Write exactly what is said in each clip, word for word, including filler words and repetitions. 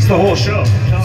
It's the whole show.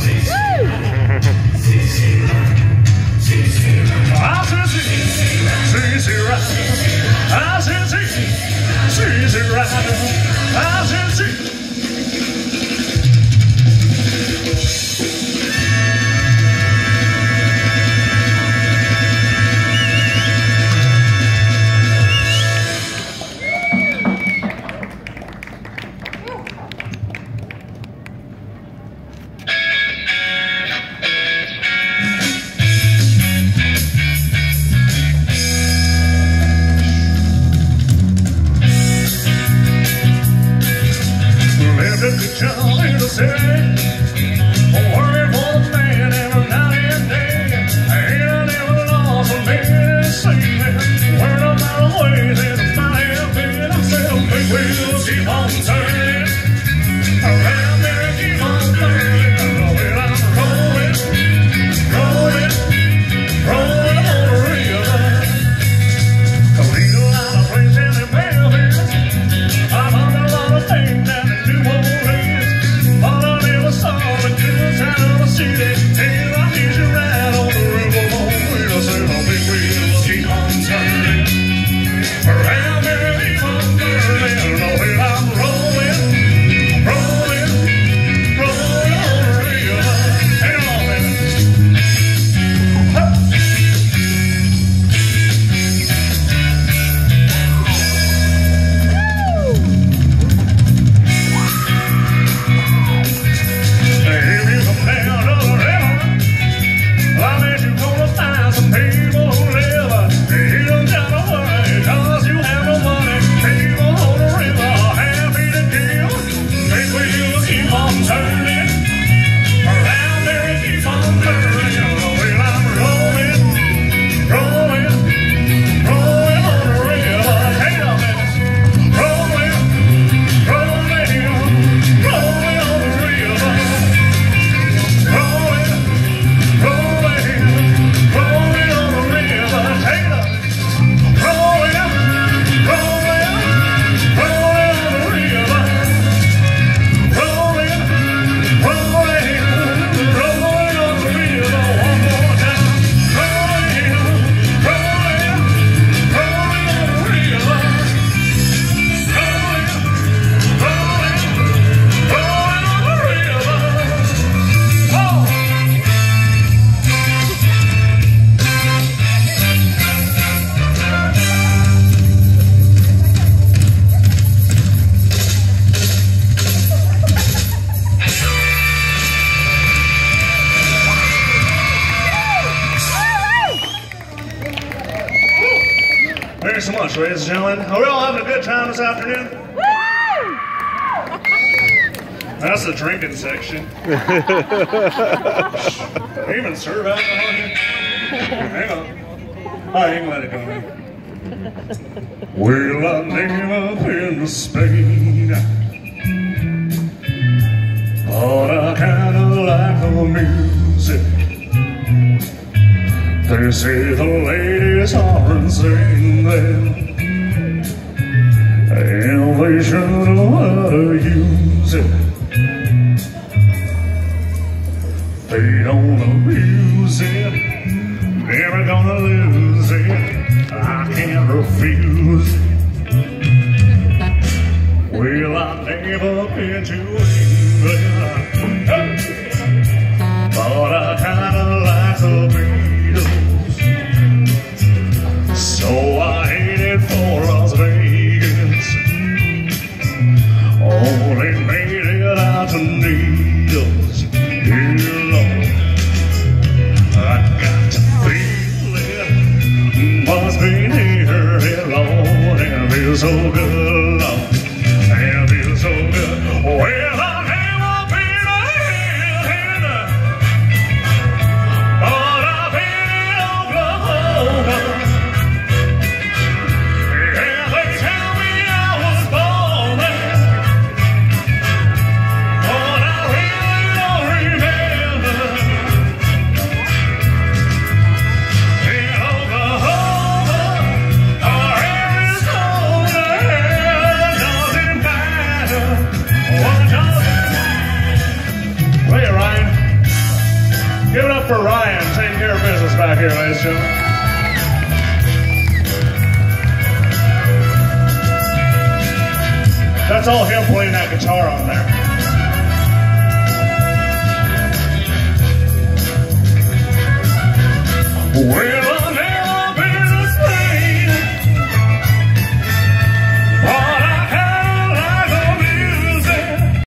Thanks so much, ladies and gentlemen. Are we all having a good time this afternoon? That's the drinking section. They even serve alcohol here? Hang on. I ain't let it go now. Well, I never been to Spain, but I kinda like the music. They say the ladies are insane then, and they sure know how to use it. They don't abuse it, never gonna lose it. I can't refuse it. Well, I've never been to England, but I kinda like the Beatles. So I headed for Las Vegas, only made it out to Needles. Dear Lord, I got to feel it, must be near it, Lord. Trapper Ryan taking care of business back here, ladies and gentlemen. That's all him playing that guitar on there. Well,